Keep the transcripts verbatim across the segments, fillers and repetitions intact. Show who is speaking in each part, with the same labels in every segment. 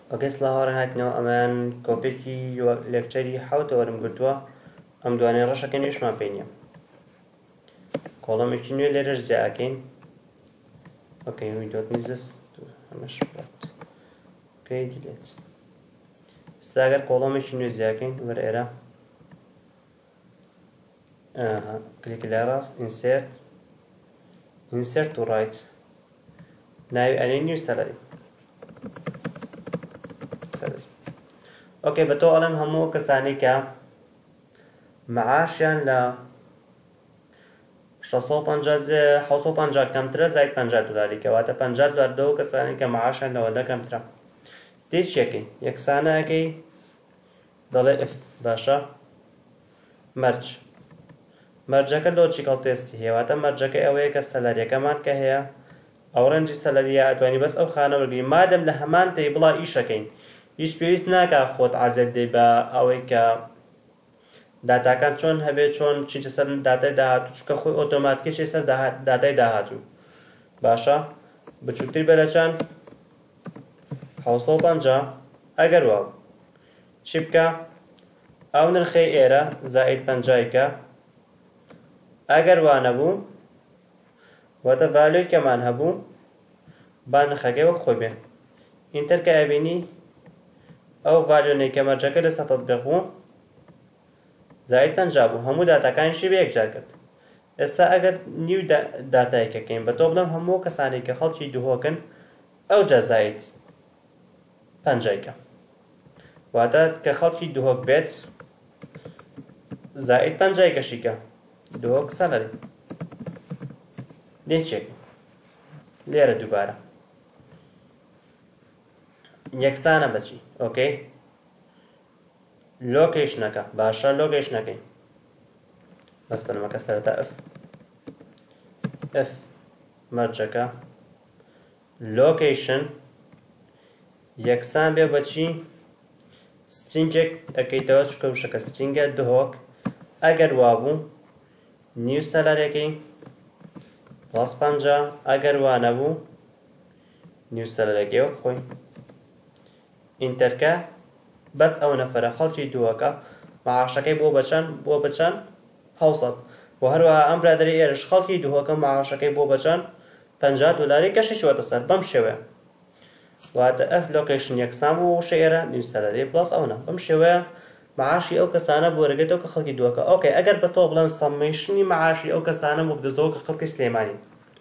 Speaker 1: ئۆکەی سڵاوەڕێن هاتنەوە ئەمان کۆپێکی لێکچەری حەوتە وەرم گرتووە ئەم دوانەی ڕەشەکە نوێشمان پێ نییە کۆڵەمێکی نوێ لێرەش جیاکەین ئۆکەی وی دۆت میزس ئەمەش ئۆکەی دیلێت ئێستا ئەگەر کۆڵەمێکی نوێ جیاکەین وەرە ئێرە کلیکی لای ڕاست ئینسێرت ئینسێرت و ڕایت ناوی ئەنێ نیو سەلەری اوكي بتو ئەڵێم هەموو کەسانی کە مەعاشیان لە شەش سەد و پەنجا حەوت سەد و پەنجا کەمترە زایت پەنجا دۆلاری کەواتە پەنجا دۆلار دەو کەسانی کە مەعاشیان لەوەندە کەمترە دێ چیەکەی یەکسانە ئەکەی دەڵێ ئف باشە مەرج مەرجەکە لۆجیکەڵ تێستی هەیە واتە مەرجەکە ئەوەیە کە سەلەریەکەمان کە هەیە ئەو ڕەنجی سەلەریە ئەتوانی بەس ئەو خانە وەرگری مادەم لە هەمان تەیبڵا ئیشەکەین هیچ پێویست ناکە خۆت عازێت دەی بە ئەوەی کە داتاکان چۆن هەبێت چۆن چیتە سەر داتای داهاتوو چونکە خۆی ئۆتۆماتیکیشی سەر داتای داهاتوو باشە بچووکتر بە لە چەند حەوت سەد و پەنجا ئەگەر وا چی بکە ئەو نرخەی ئێرە زائید پەنجایکە ئەگەر وا نەبوو واتە ڤالۆی کەمان هەبوو با نرخەکەی وەک خۆی بێ ئینتەر کە ئەبینی ئەو ڤالۆنەی کە مەرجەکە لە سەد تەطبیق بوو زائید پەنجا بوو هەموو داتاکانیشی بە یەکجار کرد ئێستا ئەگەر نیو داتایەکەکەین بە تۆ بڵێم هەموو کەسانی کە خەڵکی دووهۆکن ئەوجا زائید پەنجایکە واتە کە خەڵکی دووهۆک بێت زائید پەنجایکەشیکە دووهۆک سەلەری لێ چێک لێرە دووبارە یەکسانە بەچی ئۆکەی لۆکیشنەکە باشە لۆکیشنەکەی بەس بەنەمەکە سەرەتا ئف ئف مەرجەکە لۆکیشن یەکسان بێ بەچی سترینگێک ئەکەیتەوە چکە وشەکە سترینگە دهۆک ئەگەر وابوو نیو سەلەرەکەی پڵاس پەنجا ئەگەر وا نەبوو نیو سەلەرەکەی وەک خۆی ئینتەرکە بەس ئەو نەفەرە خەڵکی دووەکە مەعاشەکەی بۆ بەچەند بۆ بەچەند حەوت سەد بۆ هەروەها ئەم برادەری ئێرەش خەڵکی دووەکە مەعاشەکەی بۆ بەچەند پەنجا دۆلاری کەشی وەتە سەر بەم شێوەیە واتە ئەف لۆکیشن یەکسان بوو وشە ئێرە نیو سەلەری پڵاس ئەوە بەم شێوەیە مەعاشی ئەو کەسانە بۆ وەرەگرێتەوە کە خەڵکی دووەکە ئۆکەی ئەگەر بە تۆ بڵێم سەممیشنی مەعاشی ئەو کەسانە بۆ بدۆزەوە کە خەڵکی سلێمانی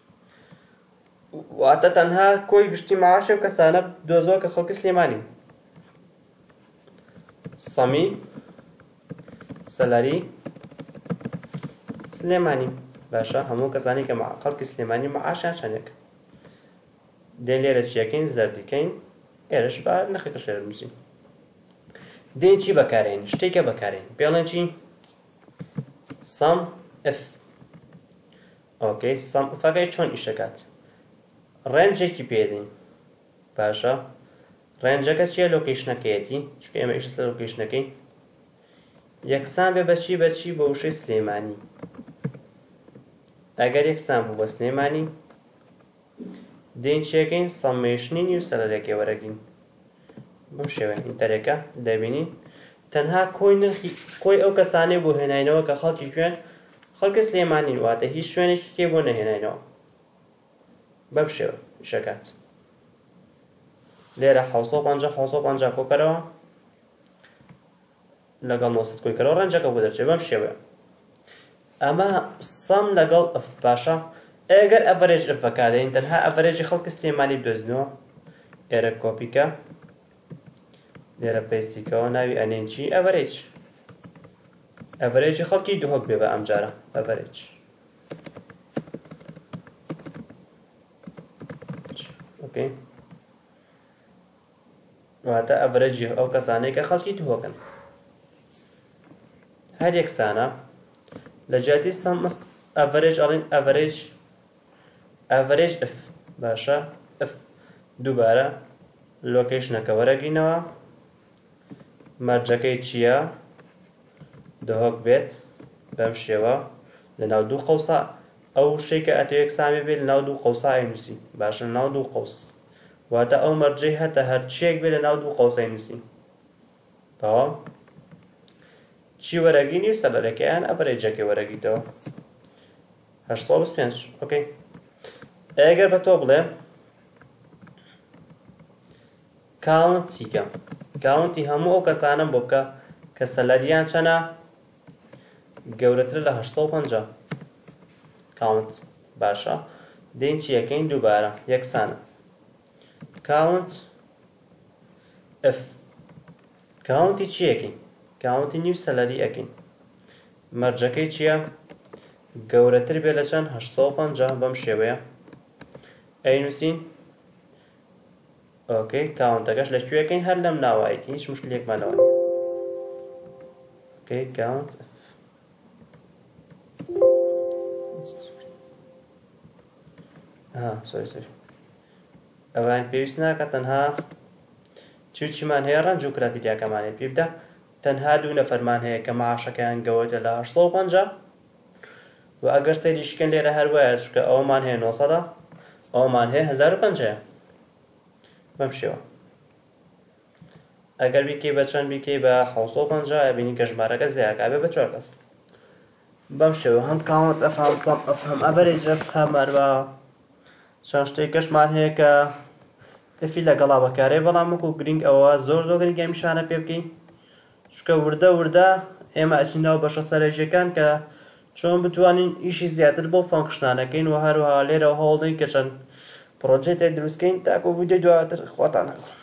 Speaker 1: واتە تەنها کۆی گشتی مەعاشی ئەو کەسانە بدۆزەوە کە خەڵکی سلێمانی سەمی سەلەری سلێمانی باشە هەموو کەسانی کە خەڵکی سلێمانی مەعاشیان چەندێک دێن لێرە چیەکەین زەردیکەین ئێرەش با نرخەکەش لێرە بنووسین دێن چی بەکارێن شتێکە بەکارێن پێڵێن چی سەم ئف ئۆکەی سەم ئفەکەی چۆن ئیشەکات ڕێنجێکی پێدەین باشە ڕێنجەکە چییە لۆکیشنەکەیەتی چونکە ئێمە ئیش سەر لۆکیشنەکەی یەکسان بێ بەچی بەچی بە وشەی سلێمانی ئەگەر یەکسان بوو بە سلێمانی دێن چیەکەین سەممیشنی نیو سەلەرەکەی وەرەگین بەم شێوە ئینتەرێکە دەبینین تەنها کۆی نرخی کۆی ئەو کەسانەی بۆ هێناینەوە کە خەڵکی کوێن خەڵکی سلێمانی واتە هیچ شوێنێکی کێ بۆ نەهێناینەوە بەم شێوە ئیشەکات لێرە حەوت سەد و پەنجا حەوت سەد و پەنجا کۆکەرەوە لەگەڵ نۆ سەد کۆیکەرەوە ڕەنجەکە بۆ دەرچێت بەم شێوەیە ئەمە سەم لەگەڵ ئەف باشە ئەگەر ئەڤەرێج ئەف بەکاردێنین تەنها ئەڤەرێجی خەڵکی سلێمانی بدۆزینەوە ئێرە کۆپیکە لێرە پێستیکەوە ناوی ئەنێن چی ئەڤەرێج ئەڤەرێجی خەڵکی دووهۆک بێ بە ئەم جارە ئەڤەرێج ئۆکەی واتە ئەڤەرێجی ئەو کەسانەی کە خەڵکی دووهۆکن هەر یەکسانە لە جیاتی سەم ئەڤەرێج ئەڵێن ئەڤەرێج ئەڤەرێج ئف باشە ئف دووبارە لۆکیشنەکە وەرەگرینەوە مەرجەکەی چییە دهۆک بێت بەم شێوە لە ناو دوو قەوسا ئەو شتێک کە ئەتەوێت یەکسان بێت لە ناو دوو قەوسا ئەینووسی باشە لە ناو دوو قەوس واتە ئەو مەرجەی هەتە هەرچیەک بێ لە ناو دوو قەوسەی نووسین تەواو چی وەرەگینی و سەلەرەکەیان ئەڤەرێجەکەی وەرەگیتەوە هەشت سەد و بیست و پێنج ئۆکەی ئەگەر بە تۆ بڵێ کاونت چیکە کاونتی هەموو ئەو کەسانم بۆ بکە کە سەلەریان چەنە گەورەتر لە هەشت سەد و پەنجا کاونت باشە دێن چیەکەین دووبارە یەکسانە کاونت ئف کاونتی چیەکەین کاونتی نیو سەلەری ئەکەین مەرجەکەی چییە گەورەتر بێ لە چەند هەشت سەد و پەنجا بەم شێوەیە ئەینووسین ئۆکەی کاونتەکەش لەکوێکەین هەر لەم ناوایەکی هیچ مشکلێکمانەوە ئۆکەی کاونت ها سۆری سۆری ئەوان پێویست ناکە تەنها چی و چیمان هەیە ڕەنج و کراتیریاکەمانێ پێ بدە تەنها دوو نەفەرمان هەیە کە ماعاشەکەیان گەورەترە لە هەشت سەد و پەنجا و ئەگەر سەیریشکەن لێرە هەروایە چونکە ئەومان هەیە نۆ سەدە ئەومان هەیە هەزار و پەنجەیە بەم شێوە ئەگەر بیکەی بە چەند بیکەی بە حەوت سەد و پەنجا ئەبینی کە ژمارەکە زیادەکە بێ بە چوار کەس بەم شێوە هەم کاونت ئەف هەم سەم ئەف هەم ئەڤەرێج ئەف هەم هەروە چەند شتێک کەشمان هەیە کە ئەفی لەگەڵا بەکارێ بەڵام وەکو گرنگ ئەوە زۆر زۆر گرنگە میشانە پێ بکەین چونکە وردە وردە ئێمە ئەچینەوە بەشە سەرنجیەکان کە چۆن بتوانین ئیشی زیاتر بۆ فانکشنانەکەین و هەروەها لێرەوە هەوڵ دەین کە چەند پرۆجێکتێک دروستکەین تاکو ڤیدیۆی دواتر خواتان هەگەڵ